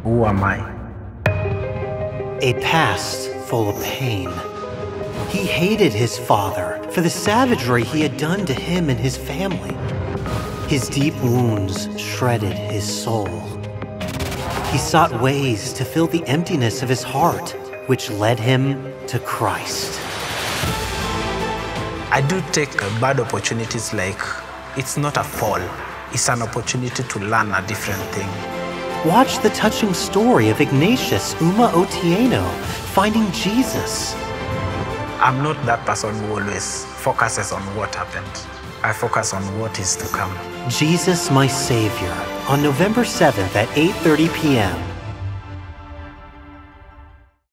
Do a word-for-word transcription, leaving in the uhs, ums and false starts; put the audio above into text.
Who am I? A past full of pain. He hated his father for the savagery he had done to him and his family. His deep wounds shredded his soul. He sought ways to fill the emptiness of his heart, which led him to Christ. I do take bad opportunities like it's not a fall. It's an opportunity to learn a different thing. Watch the touching story of Ignatius Ouma Otieno finding Jesus. I'm not that person who always focuses on what happened. I focus on what is to come. Jesus, My Savior, on November seventh at eight thirty p m